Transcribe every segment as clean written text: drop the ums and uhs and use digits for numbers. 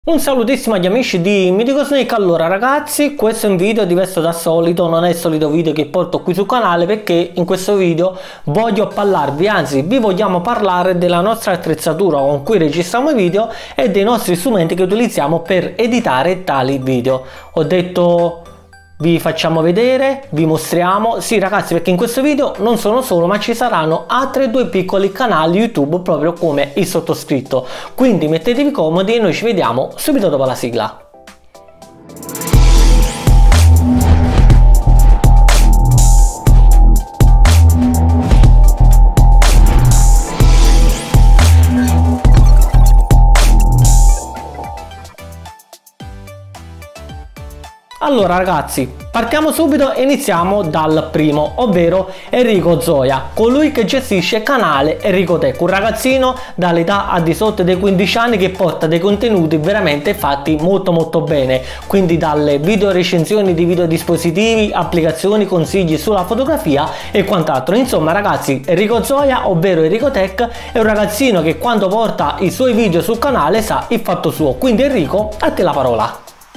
Un salutissimo agli amici di Mythical Snake. Allora ragazzi, questo è un video diverso dal solito, non è il solito video che porto qui sul canale, perché in questo video voglio parlarvi, anzi vi vogliamo parlare della nostra attrezzatura con cui registriamo i video e dei nostri strumenti che utilizziamo per editare tali video. Ho detto vi facciamo vedere, vi mostriamo, sì ragazzi, perché in questo video non sono solo, ma ci saranno altri due piccoli canali YouTube proprio come il sottoscritto, quindi mettetevi comodi e noi ci vediamo subito dopo la sigla. Allora ragazzi, partiamo subito e iniziamo dal primo, ovvero Enrico Zoia, colui che gestisce il canale Enrico Tech, un ragazzino dall'età al di sotto dei 15 anni che porta dei contenuti veramente fatti molto bene, quindi dalle video recensioni di video dispositivi, applicazioni, consigli sulla fotografia e quant'altro. Insomma ragazzi, Enrico Zoia, ovvero Enrico Tech, è un ragazzino che quando porta i suoi video sul canale sa il fatto suo, quindi Enrico, a te la parola.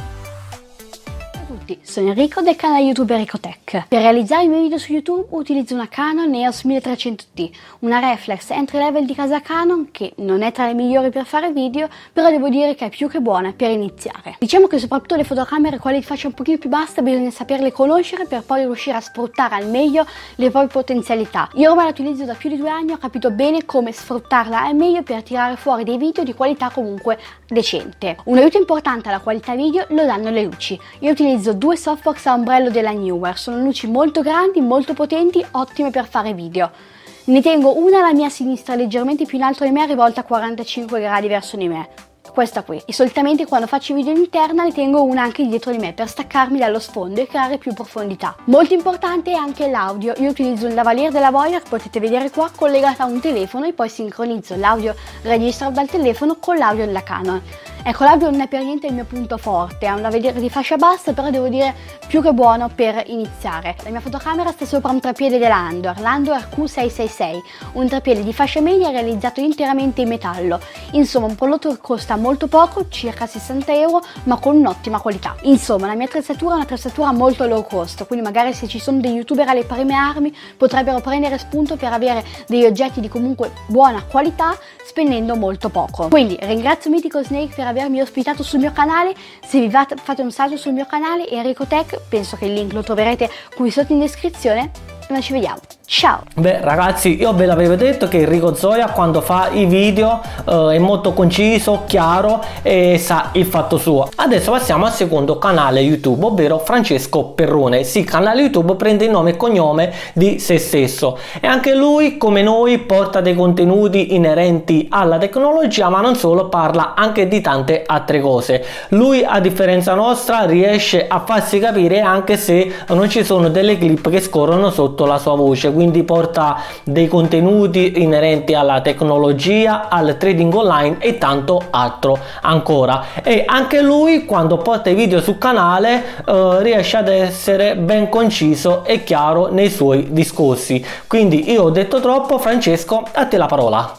Sono Enrico del canale YouTube Enrico Tech. Per realizzare i miei video su YouTube utilizzo una Canon EOS 1300D, una reflex entry level di casa Canon che non è tra le migliori per fare video, però devo dire che è più che buona per iniziare. Diciamo che soprattutto le fotocamere, quelle di fascia un pochino più bassa, bisogna saperle conoscere per poi riuscire a sfruttare al meglio le proprie potenzialità. Io ormai la utilizzo da più di 2 anni, ho capito bene come sfruttarla al meglio per tirare fuori dei video di qualità comunque decente. Un aiuto importante alla qualità video lo danno le luci. Io utilizzo due softbox a ombrello della Neewer, sono luci molto grandi, molto potenti, ottime per fare video. Ne tengo una alla mia sinistra leggermente più in alto di me, rivolta a 45 gradi verso di me, questa qui, e solitamente quando faccio i video in interna ne tengo una anche dietro di me per staccarmi dallo sfondo e creare più profondità. Molto importante è anche l'audio. Io utilizzo un lavalier della Voyager, potete vedere qua, collegato a un telefono, e poi sincronizzo l'audio registrato dal telefono con l'audio della Canon. Ecco, l'audio non è per niente il mio punto forte, è un lavalier di fascia bassa, però devo dire più che buono per iniziare. La mia fotocamera sta sopra un treppiede della Andor Q666, un treppiede di fascia media realizzato interamente in metallo. Insomma, un prodotto che costa molto poco, circa 60 euro, ma con un'ottima qualità. Insomma, la mia attrezzatura è un'attrezzatura molto low cost, quindi magari se ci sono degli youtuber alle prime armi potrebbero prendere spunto per avere degli oggetti di comunque buona qualità spendendo molto poco. Quindi ringrazio Mythical Snake per avermi ospitato sul mio canale. Se vi va, fate un salto sul mio canale Enrico Tech, penso che il link lo troverete qui sotto in descrizione. Noi ci vediamo, ciao! Beh ragazzi, io ve l'avevo detto che Enrico Zoia quando fa i video è molto conciso, chiaro e sa il fatto suo. Adesso passiamo al secondo canale YouTube, ovvero Francesco Perrone. Sì, il canale YouTube prende il nome e cognome di se stesso e anche lui, come noi, porta dei contenuti inerenti alla tecnologia, ma non solo, parla anche di tante altre cose. Lui, a differenza nostra, riesce a farsi capire anche se non ci sono delle clip che scorrono sotto la sua voce, quindi porta dei contenuti inerenti alla tecnologia, al trading online e tanto altro ancora. E anche lui, quando porta i video sul canale, riesce ad essere ben conciso e chiaro nei suoi discorsi. Quindi io ho detto troppo, Francesco, a te la parola.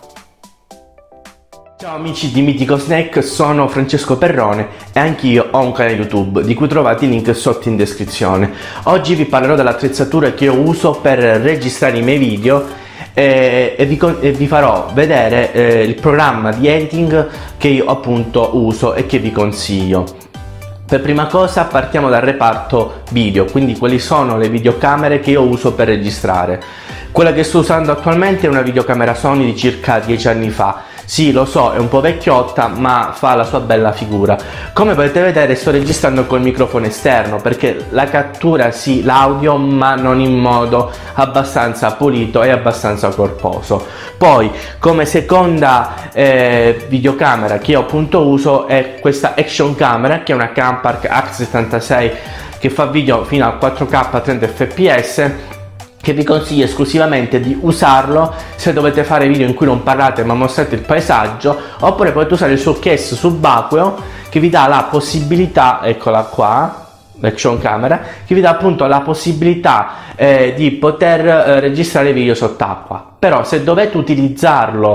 Ciao amici di Mythical Snake, sono Francesco Perrone e anch'io ho un canale YouTube di cui trovate il link sotto in descrizione. Oggi vi parlerò dell'attrezzatura che io uso per registrare i miei video e vi farò vedere il programma di editing che io appunto uso e che vi consiglio. Per prima cosa partiamo dal reparto video, quindi quali sono le videocamere che io uso per registrare. Quella che sto usando attualmente è una videocamera Sony di circa 10 anni fa. Sì, lo so, è un po' vecchiotta, ma fa la sua bella figura. Come potete vedere sto registrando col microfono esterno perché la cattura sì l'audio, ma non in modo abbastanza pulito e abbastanza corposo. Poi, come seconda videocamera che io appunto uso è questa Action Camera, che è una Campark H76 che fa video fino a 4K a 30 fps, che vi consiglio esclusivamente di usarlo se dovete fare video in cui non parlate ma mostrate il paesaggio, oppure potete usare il suo case subacqueo che vi dà la possibilità, eccola qua, l'Action Camera, che vi dà appunto la possibilità di poter registrare video sott'acqua. Però se dovete utilizzarlo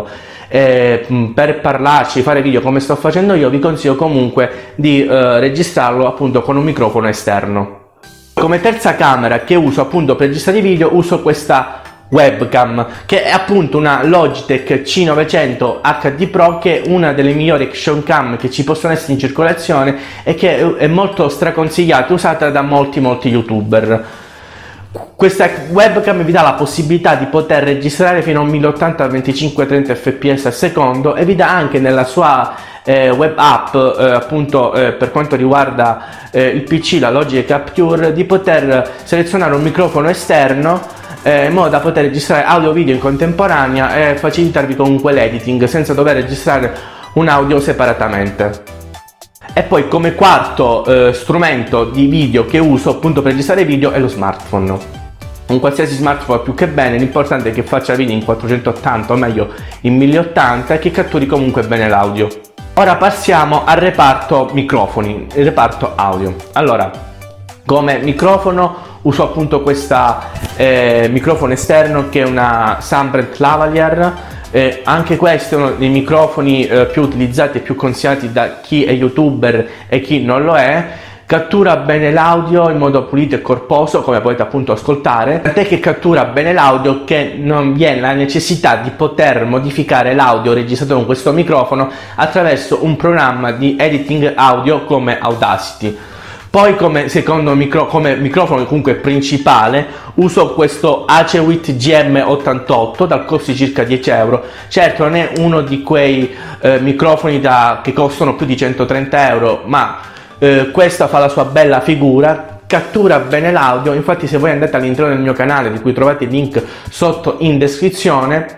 per parlarci, fare video come sto facendo io, vi consiglio comunque di registrarlo appunto con un microfono esterno. Come terza camera che uso appunto per registrare i video uso questa webcam, che è appunto una Logitech C900 HD Pro, che è una delle migliori action cam che ci possono essere in circolazione e che è molto straconsigliata, usata da molti youtuber. Questa webcam vi dà la possibilità di poter registrare fino a un 1080 25-30 fps al secondo, e vi dà anche nella sua web app appunto per quanto riguarda il PC, la Logic Capture, di poter selezionare un microfono esterno in modo da poter registrare audio e video in contemporanea e facilitarvi comunque l'editing senza dover registrare un audio separatamente. E poi come quarto strumento di video che uso appunto per registrare video è lo smartphone. Un qualsiasi smartphone va più che bene, l'importante è che faccia video in 480 o meglio in 1080 e che catturi comunque bene l'audio. Ora passiamo al reparto microfoni, il reparto audio. Allora, come microfono uso appunto questa microfono esterno che è una Sambrent Lavalier. Anche questo è uno dei microfoni più utilizzati e più consigliati da chi è youtuber e chi non lo è. Cattura bene l'audio in modo pulito e corposo, come potete appunto ascoltare. Tant'è che cattura bene l'audio che non vi è la necessità di poter modificare l'audio registrato con questo microfono attraverso un programma di editing audio come Audacity. Poi come secondo microfono comunque principale uso questo Acewit GM88 dal costo di circa 10 euro. Certo non è uno di quei microfoni che costano più di 130 euro, ma questa fa la sua bella figura, cattura bene l'audio. Infatti se voi andate all'interno del mio canale, di cui trovate il link sotto in descrizione,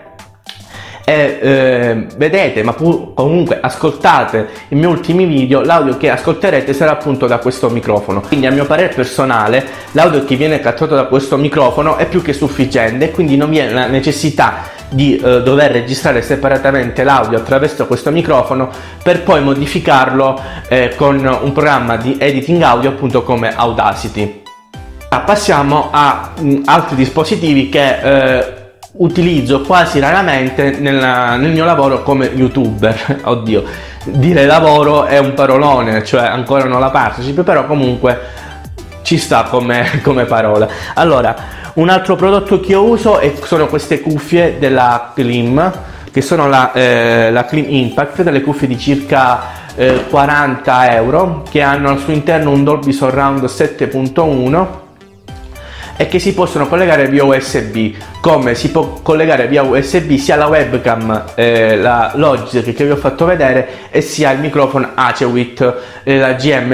e vedete, ma comunque ascoltate i miei ultimi video, l'audio che ascolterete sarà appunto da questo microfono. Quindi a mio parere personale l'audio che viene catturato da questo microfono è più che sufficiente, quindi non vi è la necessità di dover registrare separatamente l'audio attraverso questo microfono per poi modificarlo con un programma di editing audio appunto come Audacity. Passiamo a altri dispositivi che utilizzo quasi raramente nel mio lavoro come youtuber. Oddio, dire lavoro è un parolone, cioè ancora non la partnership, però comunque ci sta come parola. Allora, un altro prodotto che io uso sono queste cuffie della Klim, che sono la Klim Impact, delle cuffie di circa 40 euro, che hanno al suo interno un Dolby Surround 7.1 e che si possono collegare via USB. Come si può collegare via USB sia la webcam, la Logitech che vi ho fatto vedere, e sia il microfono Acewit, la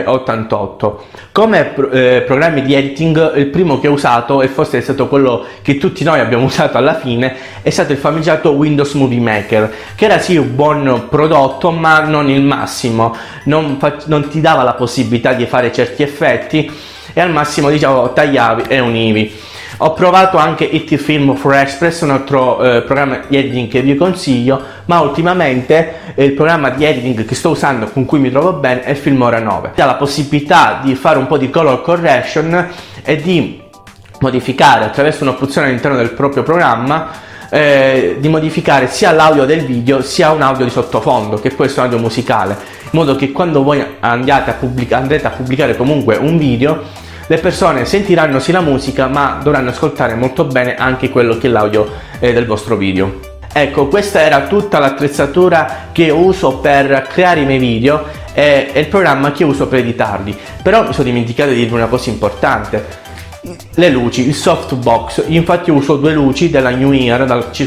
GM88. Come programmi di editing, il primo che ho usato, e forse è stato quello che tutti noi abbiamo usato alla fine, è stato il famigerato Windows Movie Maker, che era sì un buon prodotto ma non il massimo, non ti dava la possibilità di fare certi effetti e al massimo diciamo tagliavi e univi. Ho provato anche IT Film for Express, un altro programma di editing che vi consiglio, ma ultimamente il programma di editing che sto usando, con cui mi trovo bene, è Filmora 9. Ha la possibilità di fare un po' di color correction e di modificare attraverso un'opzione all'interno del proprio programma, di modificare sia l'audio del video sia un audio di sottofondo, che può essere un audio musicale, in modo che quando voi andrete a pubblicare comunque un video, le persone sentiranno sì la musica, ma dovranno ascoltare molto bene anche quello che è l'audio del vostro video. Ecco, questa era tutta l'attrezzatura che uso per creare i miei video e il programma che uso per editarli. Però mi sono dimenticato di dirvi una cosa importante: le luci, il softbox. Infatti uso due luci della New Year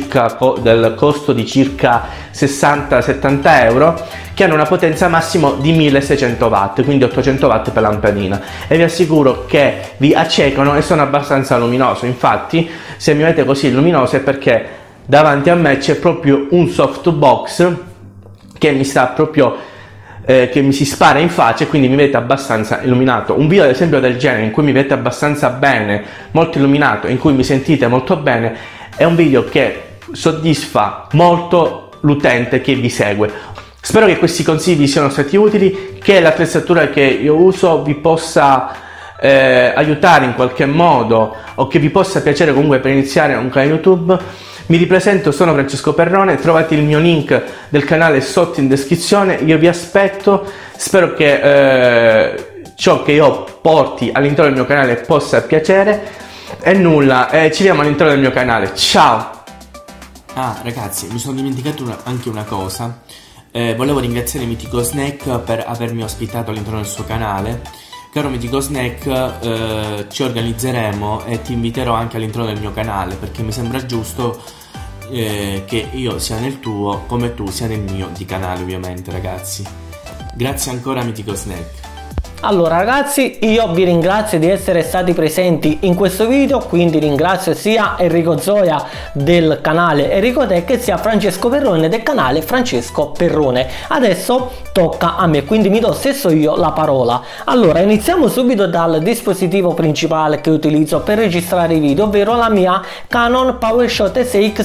del costo di circa 60-70 euro, che hanno una potenza massimo di 1600 watt, quindi 800 watt per lampadina, e vi assicuro che vi accecano e sono abbastanza luminoso. Infatti se mi vedete così luminoso è perché davanti a me c'è proprio un softbox che mi sta proprio che mi si spara in faccia, e quindi mi vedete abbastanza illuminato. Un video ad esempio del genere, in cui mi vedete abbastanza bene, molto illuminato, in cui mi sentite molto bene, è un video che soddisfa molto l'utente che vi segue. Spero che questi consigli vi siano stati utili, che l'attrezzatura che io uso vi possa aiutare in qualche modo, o che vi possa piacere comunque per iniziare un canale YouTube. Mi ripresento, sono Francesco Perrone, trovate il mio link del canale sotto in descrizione, io vi aspetto, spero che ciò che io porti all'interno del mio canale possa piacere e nulla, ci vediamo all'interno del mio canale, ciao! Ah ragazzi, mi sono dimenticato anche una cosa, volevo ringraziare Mitico Snack per avermi ospitato all'interno del suo canale. Caro Mitico Snack, ci organizzeremo e ti inviterò anche all'interno del mio canale, perché mi sembra giusto che io sia nel tuo come tu sia nel mio di canale, ovviamente ragazzi. Grazie ancora Mitico Snack. Allora ragazzi, io vi ringrazio di essere stati presenti in questo video, quindi ringrazio sia Enrico Zoia del canale Enrico Tech sia Francesco Perrone del canale Francesco Perrone. Adesso tocca a me, quindi mi do stesso io la parola. Allora, iniziamo subito dal dispositivo principale che utilizzo per registrare i video, ovvero la mia Canon PowerShot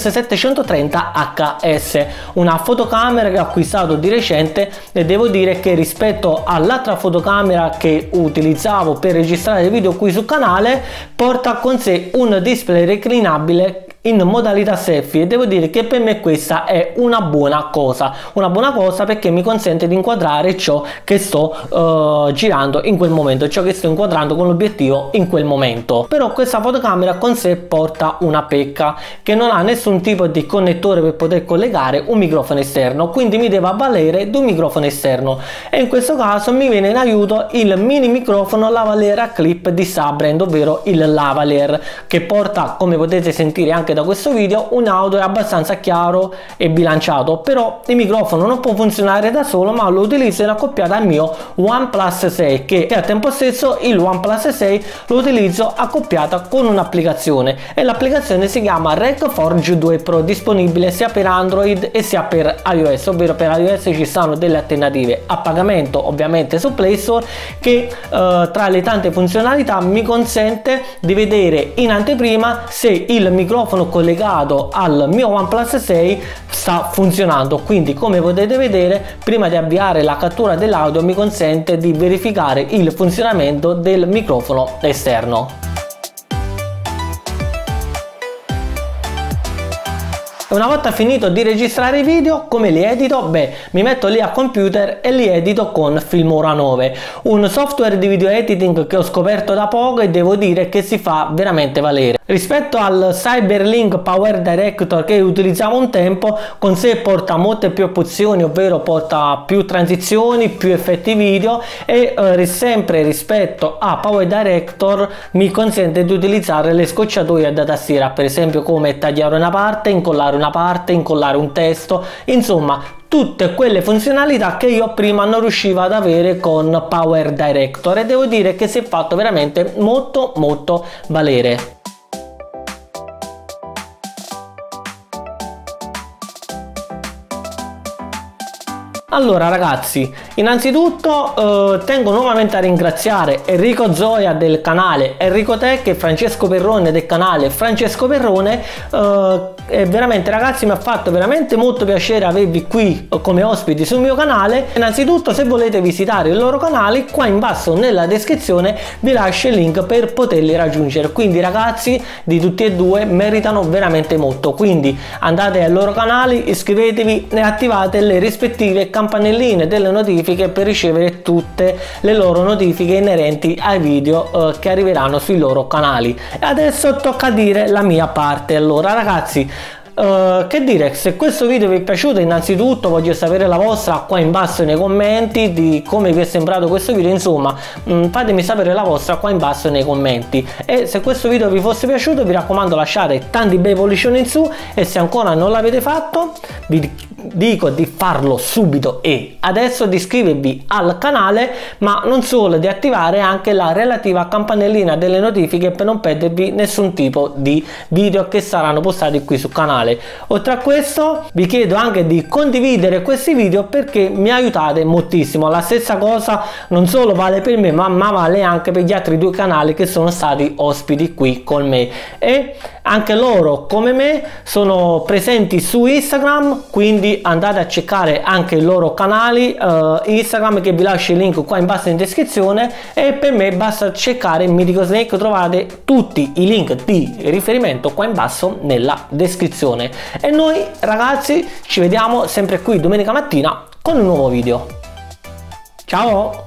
SX730HS, una fotocamera che ho acquistato di recente e devo dire che rispetto all'altra fotocamera che utilizzavo per registrare video qui sul canale porta con sé un display reclinabile in modalità selfie e devo dire che per me questa è una buona cosa perché mi consente di inquadrare ciò che sto girando in quel momento, ciò che sto inquadrando con l'obiettivo in quel momento. Però questa fotocamera con sé porta una pecca, che non ha nessun tipo di connettore per poter collegare un microfono esterno, quindi mi deve avvalere di un microfono esterno e in questo caso mi viene in aiuto il mini microfono lavalier clip di Sabrent, ovvero il lavalier, che porta, come potete sentire anche da questo video, un audio abbastanza chiaro e bilanciato. Però il microfono non può funzionare da solo, ma lo utilizzo in accoppiata al mio OnePlus 6 che al tempo stesso il OnePlus 6 lo utilizzo accoppiata con un'applicazione e l'applicazione si chiama RecForge 2 Pro, disponibile sia per Android e sia per iOS, ovvero per iOS ci stanno delle alternative a pagamento ovviamente su Play Store che tra le tante funzionalità mi consente di vedere in anteprima se il microfono collegato al mio OnePlus 6 sta funzionando. Quindi, come potete vedere, prima di avviare la cattura dell'audio mi consente di verificare il funzionamento del microfono esterno. Una volta finito di registrare i video, come li edito? Beh, mi metto lì a computer e li edito con Filmora 9, un software di video editing che ho scoperto da poco e devo dire che si fa veramente valere. Rispetto al Cyberlink Power Director che utilizzavo un tempo, con sé porta molte più opzioni, ovvero porta più transizioni, più effetti video e sempre rispetto a Power Director mi consente di utilizzare le scocciatoie da tastiera, per esempio come tagliare una parte, incollare un testo, insomma tutte quelle funzionalità che io prima non riuscivo ad avere con Power Director e devo dire che si è fatto veramente molto valere. Allora ragazzi, innanzitutto tengo nuovamente a ringraziare Enrico Zoia del canale Enrico Tech e Francesco Perrone del canale Francesco Perrone. E veramente ragazzi, mi ha fatto veramente molto piacere avervi qui come ospiti sul mio canale. Innanzitutto, se volete visitare i loro canali, qua in basso nella descrizione vi lascio il link per poterli raggiungere. Quindi ragazzi, di tutti e due meritano veramente molto, quindi andate ai loro canali, iscrivetevi e attivate le rispettive campanelline delle notifiche per ricevere tutte le loro notifiche inerenti ai video che arriveranno sui loro canali. E adesso tocca dire la mia parte. Allora ragazzi, che dire, se questo video vi è piaciuto, innanzitutto voglio sapere la vostra qua in basso nei commenti di come vi è sembrato questo video. Insomma, fatemi sapere la vostra qua in basso nei commenti, e se questo video vi fosse piaciuto vi raccomando lasciate tanti bei pollicioni in su, e se ancora non l'avete fatto vi dico di farlo subito e adesso, di iscrivervi al canale, ma non solo, di attivare anche la relativa campanellina delle notifiche per non perdervi nessun tipo di video che saranno postati qui sul canale. Oltre a questo vi chiedo anche di condividere questi video perché mi aiutate moltissimo. La stessa cosa non solo vale per me, ma vale anche per gli altri due canali che sono stati ospiti qui con me, e anche loro come me sono presenti su Instagram, quindi quindi andate a cercare anche i loro canali Instagram, che vi lascio il link qua in basso in descrizione, e per me basta cercare Mythical Snake, trovate tutti i link di riferimento qua in basso nella descrizione. E noi ragazzi ci vediamo sempre qui domenica mattina con un nuovo video. Ciao!